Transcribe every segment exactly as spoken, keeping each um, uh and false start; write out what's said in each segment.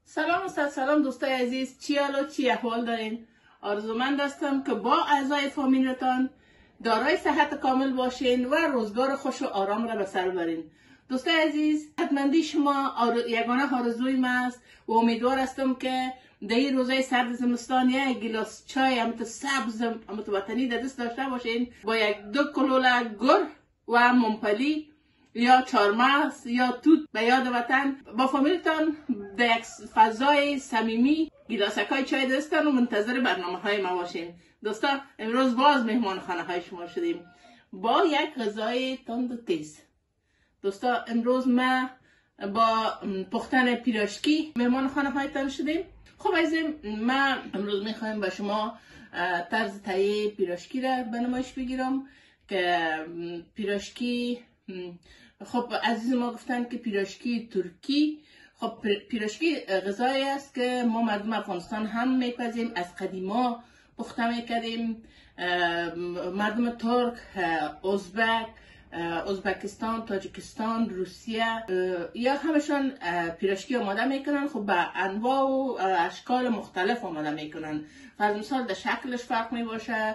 سلام و صد سلام دوستای عزیز، چی حال و چی احوال دارین؟ آرزومند هستم که با اعضای فامیلتان دارای صحت کامل باشین و روزگار خوش و آرام را به سر برین. دوستای عزیز، صحتمندی شما آر... یگانه آرزوی من است و امیدوار هستم که در این روزهای سرد زمستان یک گلاس چای همت سبز همت وطنی در دست داشته باشین با یک دو کلوله گر و ممپلی یا چارمغز یا توت به یاد وطن با فامیلتان در یک فضای صمیمی گیلاسکای چای دستن و منتظر برنامه های ما باشین. دوستا امروز باز مهمان خانه های شما شدیم با یک غذای تند و تیز. دوستا امروز ما با پختن پیراشکی مهمان خانه هایتان شدیم. خب عزیزم، ما امروز میخوایم با شما طرز تهیه پیراشکی را به نمایش بگیرم که پیراشکی، خب عزیز ما گفتن که پیراشکی ترکی، خب پیراشکی غذایی است که ما مردم افغانستان هم میپزیم، از قدیما پخته میکردیم. مردم ترک، ازبک، ازبکستان، تاجیکستان، روسیه یا همشان پیراشکی آماده میکنن. خب به انواع و اشکال مختلف آماده میکنن. فرض مثال در شکلش فرق می باشه،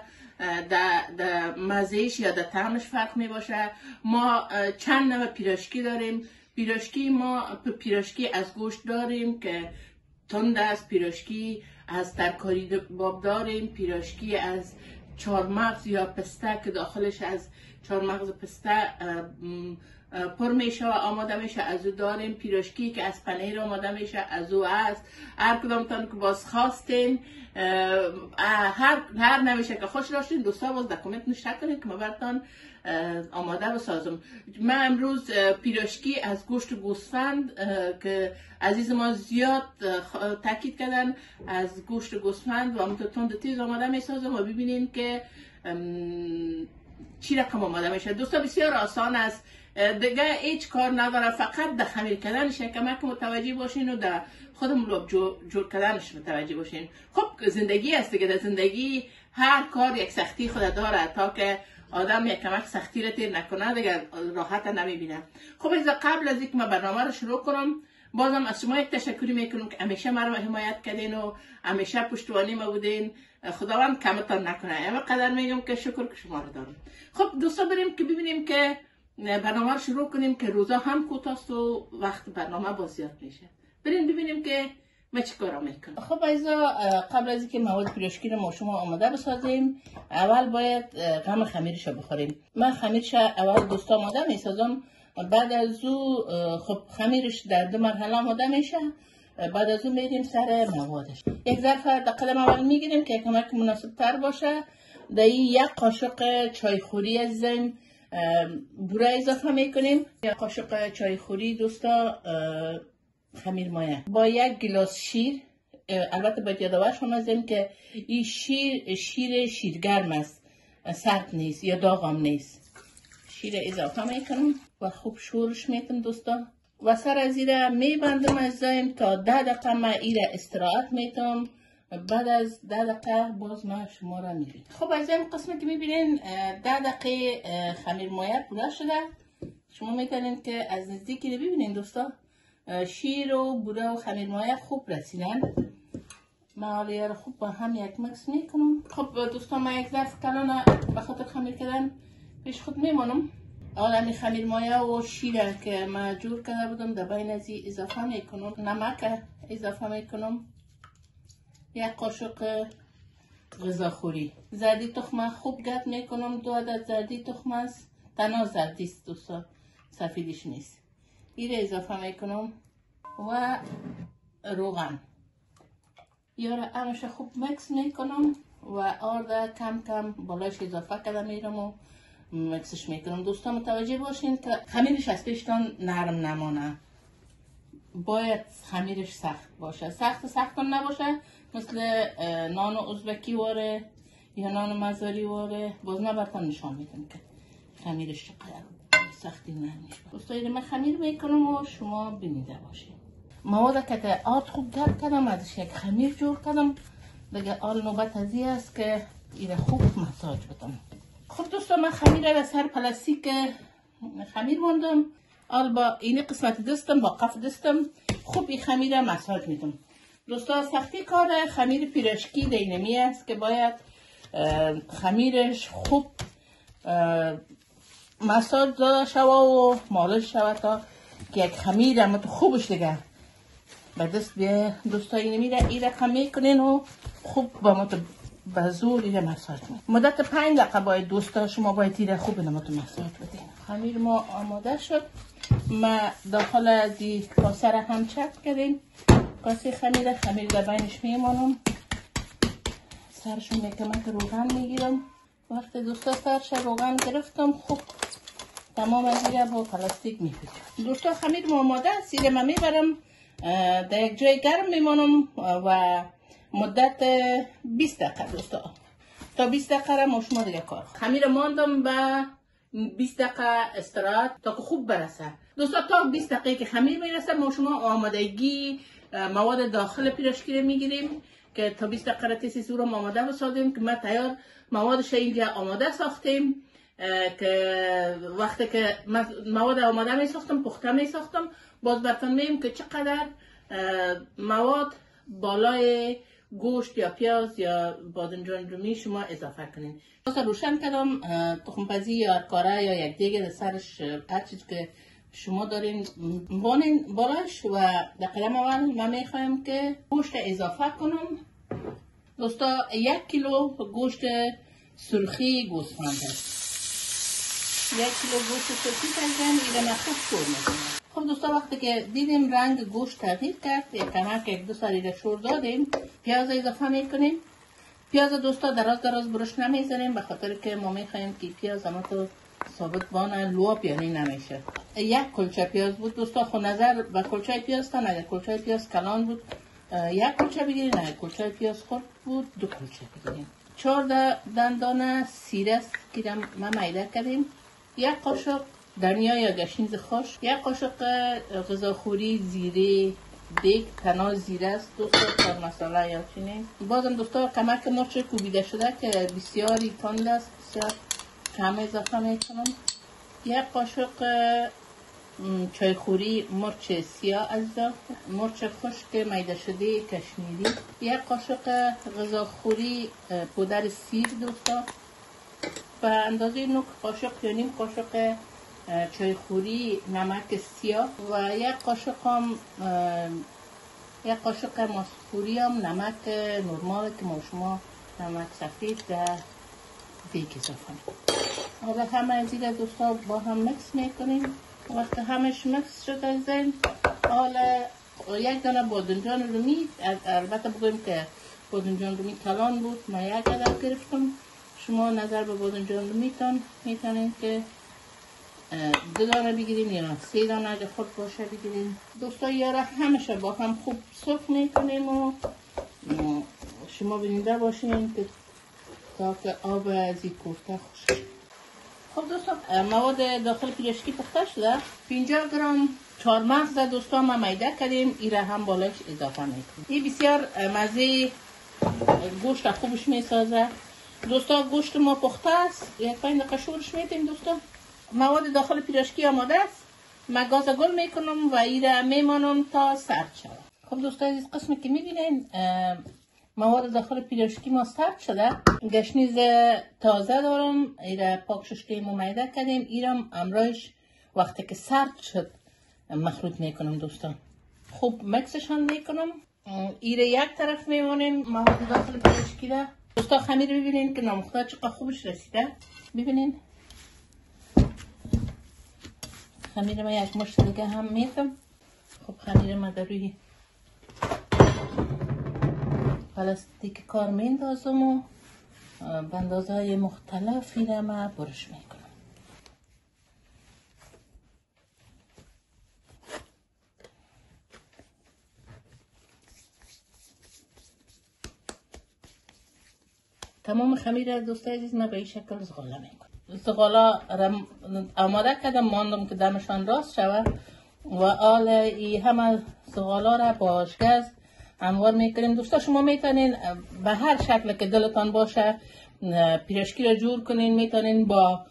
در مزهش یا در طعمش فرق می باشه. ما چند نوع پیراشکی داریم. پیراشکی ما پیراشکی از گوشت داریم که تند است، پیراشکی از ترکاری باب داریم، پیراشکی از چارمغز یا پسته که داخلش از چارمغز پسته پر میشه و آماده میشه از او داریم. پیراشکی که از پنیر آماده میشه از او است. هر کدامتان که باز خواستین هر هر نمیشه که خوش داشتین دوستا باز در کامنت نوشته کنین که ما براتون آماده بسازم. من امروز پیراشکی از گوشت گوسفند که عزیز ما زیاد تاکید کردن از گوشت گوسفند و همونطور تند تیز آماده میسازم و ببینین که چی رقم آماده میشه. دوستا بسیار آسان است، دیگه هیچ کار نداره، فقط در خمیر کردنش کمک متوجه باشین و در خودمون رو جور کردنش متوجه باشین. خب زندگی است دیگه، در زندگی هر کار یک سختی خود داره تا که آدم یک کمک سختی رو تیر نکنه دیگه راحت نمیبینه. خب از قبل از اینکه من برنامه رو شروع کنم بازم از شما یک تشکری میکنم که همیشه ما رو حمایت کردین و همیشه پشتوانی ما بودین. خداوند کمتان نکنه. اما قدر میگم که شکر که شما رو دارم. خب دوستا بریم که ببینیم که برنامه رو شروع کنیم که روزا هم کوتاست و وقت برنامه باز زیاد میشه. بریم ببینیم که ما چی کارا میکنم. خب عزیزا، قبل از اینکه مواد پیراشکی رو ما شما آماده بسازیم اول باید غم خمیرش رو بخوریم. من خمیرش اول دوستا آماده میسازم، بعد از او خب خمیرش در دو مرحله آماده میشه. بعد از اون میریم سر موادش. یک ظرف در قدم اول میگیریم که کمک مناسب تر باشه. در این یک قاشق چایخوری عزیزم بوره اضافه میکنیم. یک قاشق چایخوری دوستا خمیر مایه با یک گلاس شیر. البته باید یادآور شما هستیم که این شیر شیر شیرگرم است، سرد نیست یا داغم نیست. شیر اضافه میکنم و خوب شورش میتم دوستا و سر از ایره میبندم عزیزایم تا ده دقیقه من ایره استراحت میتم. بعد از ده دقیقه باز ما شما را میبینم. خب عزیزایم، قسمت که میبینین ده دقیقه خمیر مایه پوره شده. شما میتونین که از نزدیکی ببینین دوستا شیر و بوره و خمیر مایه خوب رسیدن. من حالا رو خوب با هم یک مکس میکنم. خب دوستا من یک ظرف کلانه به خاطر خمیر کردن پیش خود میمانم. حالا می خمیر مایه و شیره که من جور کرده بودم در بین ازی اضافه میکنم. نمک اضافه میکنم، یک قاشق غذاخوری، زردی تخمه خوب گرد میکنم. دو عدد زردی تخمه است، تنها زردی است دوستا، سفیدش نیست. این اضافه میکنم و روغن یاره همش خوب مکس میکنم و آرد کم کم بالاش اضافه کرده میرم و مکسش میکنم. دوستان متوجه باشین که خمیرش از پیشتان نرم نمانه، باید خمیرش سخت باشه. سخت سخت نباشه مثل نان ازبکی واره یا نان مزاری واره. باز من براتون نشان میدم که خمیرش چقدر سختی نمیشه. دوستان من خمیر میکنم و شما ببینیده باشین. مواد که آرد خوب گرد کردم، ازش یک خمیر جور کردم دیگه. آل نوبت ازی است که ایره خوب مساج بدم. خب دوستان من خمیر را سر پلاستیک خمیر موندم. آل با این قسمت دستم با قف دستم خوب این خمیر مساج میدم. دوستا سختی کار خمیر پیرشکی دینمی است که باید خمیرش خوب مساج داده شود و مالش شود تا که یک خمیر اما تو خوبش دیگه به دست بیه. دوستا این میره این رقم میکنین و خوب با ما تو به زور این مساج میکنین. مدت پنج دقیقه باید دوستا شما باید این خوب این ما تو مساج بدین. خمیر ما آماده شد. ما داخل دی کاسه را هم چک کردیم. کاسه خمیر خمیر در بینش میمانم. سرشون میکمک روغن میگیرم. وقتی دوستا سرش روغن گرفتم خوب تمام از این با پلاستیک میپیچم. دوستا خمیر ما آماده است. این ما میبرم در یک جای گرم میمانم و مدت بیست دقیقه دوستا تا بیست دقیقه را ما شما دیگه کار. خمیر ماندم به بیست دقیقه استراحت تا که خوب برسه. دوستا تا بیست دقیقه که خمیر میرسه ما شما آمادگی مواد داخل پیرشکی رو میگیریم که تا بیست دقیقه را تیسی سورم آماده بسازیم که ما تیار موادش اینجا آماده ساختیم که وقتی که مواد آماده می ساختم پخته می ساختم باز براتون میگم که چقدر مواد بالای گوشت یا پیاز یا بادمجان رومی شما اضافه کنین. واسه روشن کردم تخم پزی یا کاره یا یک دیگه سرش هر چیز که شما دارین بانین بالاش و در قدم اول من میخوایم که گوشت اضافه کنم. دوستا یک کیلو گوشت سرخی گوسفند است. یک کیلو گوشت سرخی کردم ایره مخصوص شور میکنم. خب دوستا وقتی که دیدیم رنگ گوشت تغییر کرد یک کمک یک دو سر ایره شور دادیم پیاز اضافه میکنیم. پیاز دوستا دراز دراز برش نمیزنیم به خاطر که ما میخوایم که پیاز اما تو ثابت بانه لواب یعنی نمیشه. یک کلچه پیاز بود دوستا خود نظر به کلچه پیاز تا اگر کلچه پیاز کلان بود یک کلچه بگیرین، اگر کلچه پیاز خورد بود دو کلچه بگیرین. چهار دندان سیره که ما میده کردیم. یک قاشق دنیا یا گشنیز خوش، یک قاشق غذاخوری زیره دیگ تنها زیره است دوستا کار مساله یا چینه. بازم دوستا کمک مرچ کوبیده شده که بسیاری تند است بسیار کم اضافه میکنم. یک قاشق چایخوری مرچ سیاه از مرچ خشک میده شده کشمیری. یک قاشق غذاخوری پودر سیر دوستا به اندازه نوک قاشق یا نیم قاشق چایخوری نمک سیاه و یک قاشق هم یک قاشق ماسخوری هم نمک نرمال که ما شما نمک سفید در دیگ اضافه میکنیم. حالا همه از این دوستا با هم مکس میکنیم. وقتی همش مکس شد از این حالا یک دانه بادمجان رومی، البته بگویم که بادمجان رومی کلان بود ما یک عدد گرفتم. شما نظر به بادمجان رومی تان میتونین که دو دانه بگیریم یا سه دانه اگه خود باشه بگیریم. دوستا یاره همیشه با هم خوب سرخ میکنیم و شما بینیده باشین که تا که آب از این کوفته خوش. خب دوستا مواد داخل پیرشکی پخته شده. پنجاه گرم چهارمغز دوستا ما میده کردیم ایره هم بالایش اضافه میکنیم. این بسیار مزه گوشت خوبش میسازه. دوستا گوشت ما پخته است. یک پنج دقیقه شورش میدیم دوستا. مواد داخل پیرشکی آماده است. ما گاز گل میکنم و ایره میمانم تا سرد شود. خب دوستا از قسمی که میبینین مواد داخل پیرشکی ما سرد شده. گشنیز تازه دارم ایره پاک ششته ما میده کردیم. ایرم امرایش وقتی که سرد شد مخلوط میکنم دوستا. خوب مکسشان میکنم. ایره یک طرف میمانیم مواد داخل پیرشکی را. دوستا خمیر ببینین که نامخته چقدر خوبش رسیده. ببینین خمیر ما یک مشت دیگه هم میتم. خب خمیر ما در روی پلاستیک کار میندازم و به اندازه های مختلفی را ما برش میکنم. تمام خمیر دوستای عزیز ما به این شکل زغاله میکنم. زغالا آماده کردم ماندم که دمشان راست شود و آل ای همه زغالا را با آشگاز هموار میکنیم. دوستا شما میتونین به هر شکل که دلتان باشه پیرشکی را جور کنین. میتونین با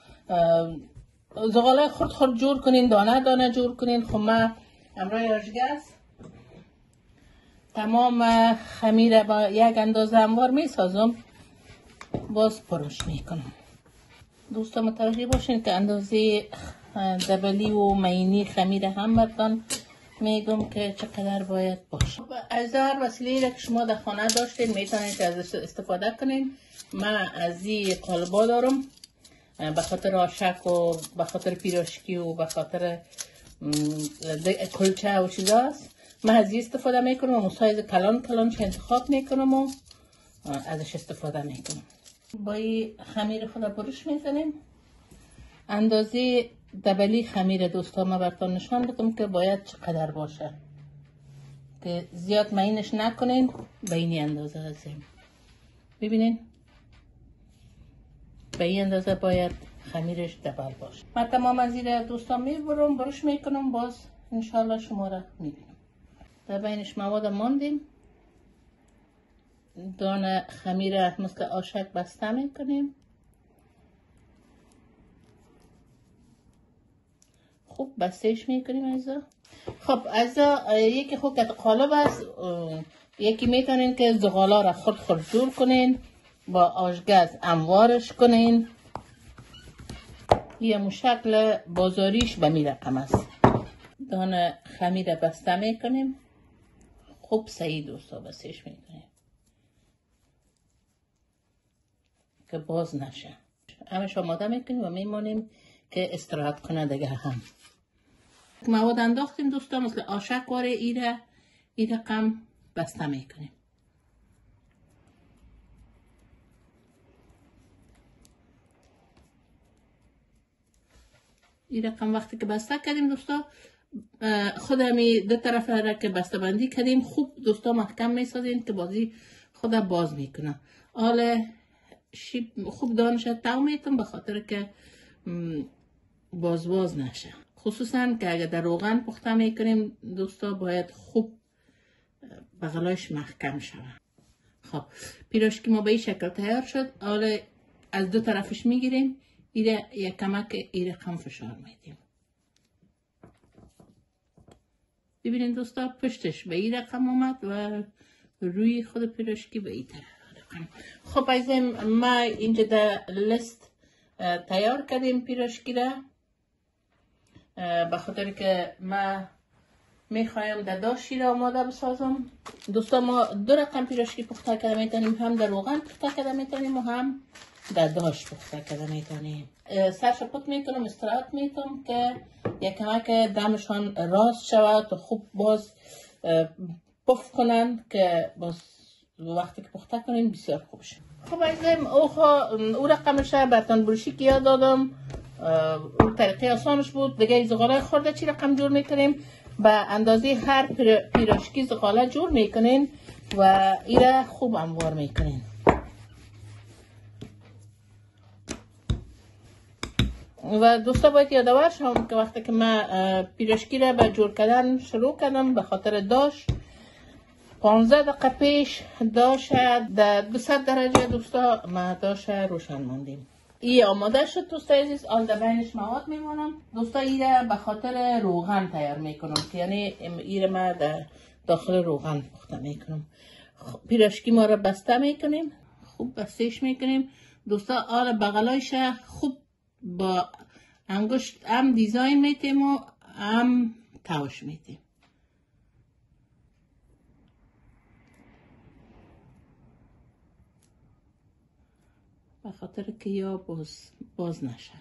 زغالا خرد خرد جور کنین، دانه دانه جور کنین. خب من همراه آشگاز تمام خمیر با یک اندازه هموار می سازم، باز پرش می کنم. دوستا متوجه باشین که اندازه دبلی و مینی خمیر هم براتون میگم که چقدر باید باشه. از هر وسیله که شما در خانه داشتین میتونید ازش استفاده کنین. من از این قالبا دارم به خاطر آشک و به خاطر پیراشکی و به خاطر کلچه و چیزاست. من از این استفاده میکنم و سایز کلان کلانش انتخاب میکنم و ازش استفاده میکنم. با این خمیر خود برش میزنیم. اندازه دبلی خمیر دوستا ما براتون نشان بدم که باید چقدر باشه، که زیاد مینش نکنین، به این اندازه هستیم. ببینین به این اندازه باید خمیرش دبل باشه. من تمام از این دوستا میبرم برش میکنم، باز انشالله شما را میبینم. در بینش مواد ماندیم. دانه خمیر مثل آشک بسته میکنیم. خوب بستهش میکنیم ایزا. خب ایزا یکی خوب که قالب است، یکی میتونین که زغالا را خود خود جور کنین، با آشگاز انوارش کنین. یه شکل بازاریش به می رقم است. دانه خمیر بسته میکنیم. خوب سعی دوستا بستهش میکنیم که باز نشه. همش آماده میکنیم و میمونیم که استراحت کنه دیگه. هم مواد انداختیم دوستا مثل آشک واره ایره ایره قم بسته میکنیم. این رقم وقتی که بسته کردیم دوستا، خود همی دو طرف را که بسته بندی کردیم خوب دوستا محکم میسازیم که بازی خود باز میکنه. حالا خوب دانش تو میتون به خاطر که باز باز نشه. خصوصا که اگر در روغن پخته میکنیم دوستا باید خوب بغلاش محکم شود. خب پیراشکی ما به این شکل تیار شد. حالا از دو طرفش میگیریم، ایره یک کمک ایره کم فشار میدیم. ببینید دوستا پشتش به این رقم آمد و روی خود پیراشکی به این رقم. خب ایزم ما اینجا در لیست تیار کردیم پیراشکی را، به خاطر که ما میخوایم در داشتی را آماده بسازم. دوستا ما دو رقم پیراشکی پخته کرده میتونیم، هم در روغن پخته کرده میتونیم و هم در داش پخته کرده میتونیم. سرش پک میکنم، استراحت میکنم که یک کمک دمشان راست شود و خوب باز پف کنن که باز وقتی که پخته کنیم بسیار خوب شد. خب ایزم او رقمش برتن بروشی که یاد دادم، اون طریقه آسانش بود. دیگه زغاله خورده چی رقم جور میکنیم، به اندازه هر پیراشکی زغاله جور میکنین و ایره خوب انوار میکنین. و دوستا باید یادآور شم که وقتی که من پیراشکی را به جور کردن شروع کردم، به خاطر داش پانزده دقیقه پیش داش در دویست درجه دوستا ما داش روشن ماندیم. این آماده شد دوستا عزیز. آل در بینش مواد میمونم دوستا. ایره به خاطر روغن تیار میکنم، یعنی ایره ما در داخل روغن پخته میکنم. پیراشکی ما را بسته میکنیم، خوب بستهش میکنیم دوستا. آل بغلایش خوب با انگشت هم دیزاین میتیم و هم توش میتیم. به خاطر که یا باز, باز نشن.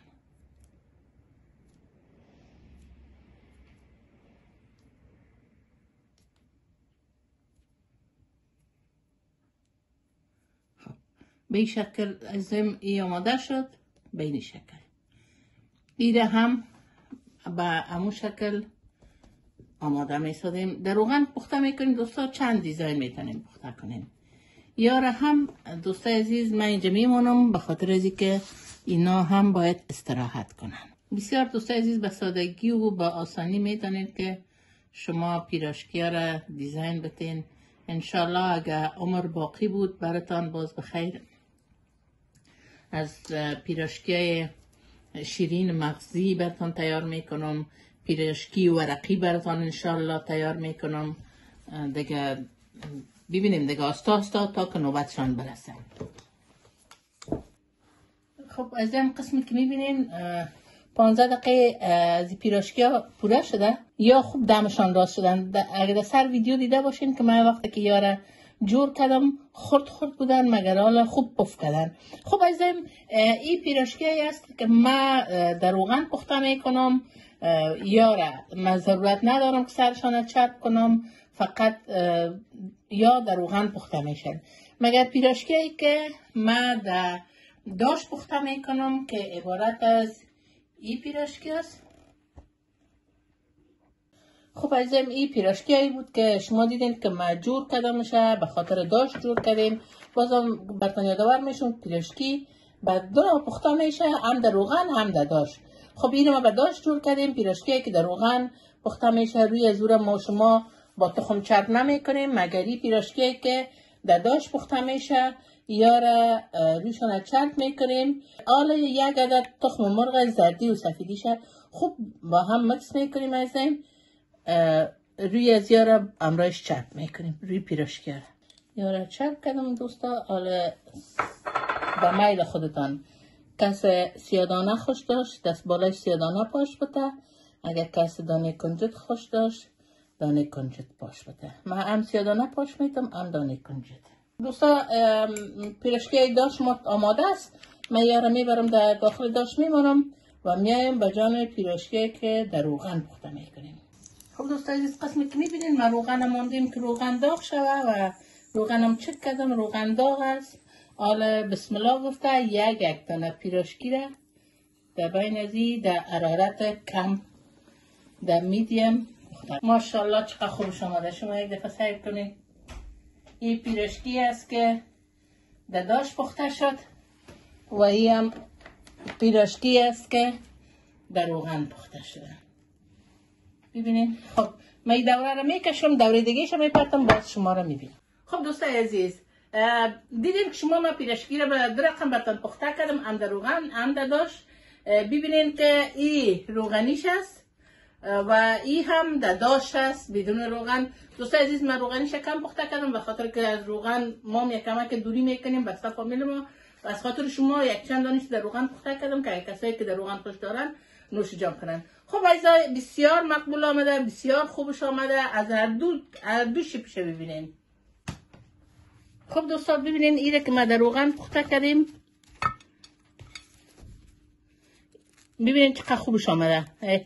خب به این شکل ازم ای آماده شد. به این شکل ایره هم به همون شکل آماده میسازیم. در روغن پخته میکنیم دوستا. چند دیزاین میتونیم پخته کنیم. یاره هم دوستا عزیز من اینجا میمونم به خاطر ازی که اینا هم باید استراحت کنن. بسیار دوستا عزیز به سادگی و با آسانی میتونید که شما پیراشکی ها را دیزاین بتین. انشالله اگر عمر باقی بود براتان باز بخیر از پیراشکی شیرین مغزی براتان تیار میکنم، پیراشکی ورقی براتان انشالله تیار میکنم. دیگه ببینیم دیگه آستا آستا تا که نوبتشان برسه. خب از این قسمت که میبینین پانزده دقیقه از پیراشکی ها پوره شده یا خوب دمشان راست شدن. اگر در سر ویدیو دیده باشین که من وقتی که یاره جور کردم خرد خرد بودن مگر حالا خوب پف کردن. خب از این پیراشکی هست که من در روغن پخته میکنم. یاره من ضرورت ندارم که سرشان چرب کنم، فقط یا در روغن پخته میشن. مگر پیراشکی که من در داش پخته میکنم که عبارت از این پیراشکی است. خب عزیزم این پیراشکی هایی بود که شما دیدین که ما جور کردمشه، به خاطر داش جور کردیم. بازم براتون یادآور میشم پیراشکی بعد دو نوع پخته میشه، هم در روغن هم در داش. خب اینو ما به داش جور کردیم. پیراشکی که در روغن پخته میشه روی زور ما شما با تخم چرب نمیکنیم، مگر این پیراشکی که در داش پخته میشه یا را رویشان چرب میکنیم. حالا یک عدد تخم مرغ زردی و سفیدیشه خوب با هم مکس میکنیم عزیزم. روی از یارا امرایش چرب میکنیم روی پیراشکی یارا چرب کردم دوستا. حالا به میل خودتان، کس سیادانه خوش داشت دست بالای سیادانه پاش بده، اگر کس دانه کنجد خوش داشت دانه کنجد پاش بده. من هم سیادانه پاش میتم هم دانه کنجد. دوستا پیراشکی داش ما آماده است. من یارا میبرم در داخل داش میمونم و میایم به جان پیراشکی که در روغن پخته میکنیم. خب دوستا از قسمی که میبینین ما روغن ماندیم که روغن داغ شوه و روغنم چک کردم روغن داغ است. حالا بسم الله گفته یک یک دانه پیراشکی را در بین ازی در حرارت کم در میدیم. ماشاءالله چقدر خوبش آمده. شما یک دفعه سعی کنید. این پیراشکی است که در داش پخته شد و این هم پیراشکی است که در روغن پخته شده. ببینین. خب من این دوره رو میکشم، دوره دیگه شو میپرتم باز شما رو میبینم. خب دوستای عزیز دیدین که شما ما پیراشکی رو به دو رقم براتون پخته کردم، هم در روغن هم در داش. ببینین که این روغنیش است و این هم در داش است بدون روغن. دوستای عزیز من روغنیش کم پخته کردم به خاطر که از روغن ما یک کمک دوری میکنیم بسته فامیل ما و از خاطر شما یک چند دانش در روغن پخته کردم که کسایی که در روغن خوش دارن نوش جان کنن. خب عزیزای بسیار مقبول آمده، بسیار خوبش آمده. از هر دو هر دو شیپش ببینین. خب دوستان ببینین ایره که ما در روغن پخته کردیم. ببینین چقدر خوبش آمده.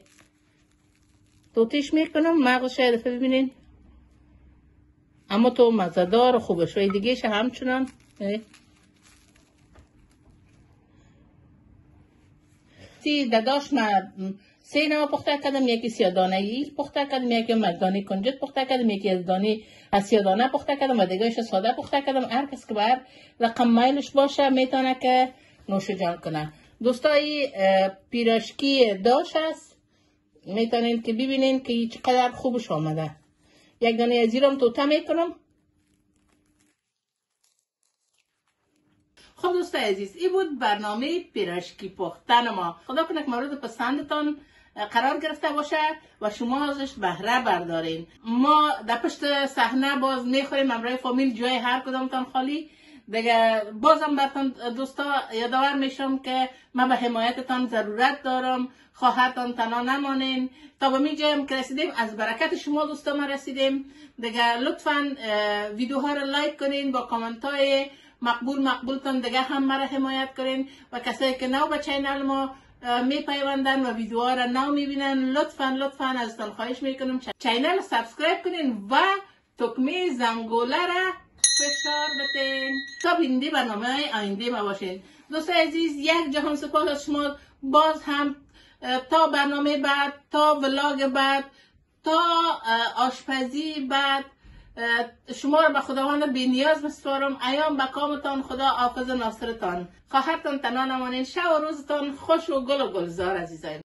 توتیش میکنم مغزش یه دفعه ببینین. اما تو مزدار خوبش و دیگهش همچنان. سی داداش ما سه نوع پخته کردم، یکی سیادانه ای پخته کردم، یکی از دانه کنجد پخته کردم، یکی از دانه از سیادانه پخته کردم و دیگهش ساده پخته کردم. هر کس که بر رقم میلش باشه میتونه که نوش جان کنه. دوستای پیراشکی داش است، میتونین که ببینین که چقدر خوبش آمده. یک دانه از زیرم توته میکنم. خب دوستای عزیز این بود برنامه پیراشکی پختن ما. خدا کنه که مورد پسندتان قرار گرفته باشه و شما ازش بهره بردارین. ما در پشت صحنه باز میخوریم همراه فامیل، جای هر کدامتان خالی دیگه. بازم براتون دوستا یادآور میشم که من به حمایتتان ضرورت دارم. خواهرتان تنها نمانین. تا به می جایم که رسیدیم از برکت شما دوستا ما رسیدیم دیگه. لطفا ویدیوها رو لایک کنین، با کامنت های مقبول مقبولتان دیگه هم مرا حمایت کنین و کسایی که نو به چینل ما می پیوندن و ویدیوها را نو میبینن لطفا لطفا ازتان خواهش میکنم چینل سابسکرایب کنین و تکمه زنگوله را فشار بدین تا بیننده برنامه های آینده ما باشین. دوستای عزیز یک جهان سپاس از شما. باز هم تا برنامه بعد، تا ولاگ بعد، تا آشپزی بعد شما را به خداوند بی نیاز بسپارم. ایام به کامتان، خدا حافظ ناصرتان. خواهرتان تنها نمانین. شب و روزتان خوش و گل و گلزار عزیزان.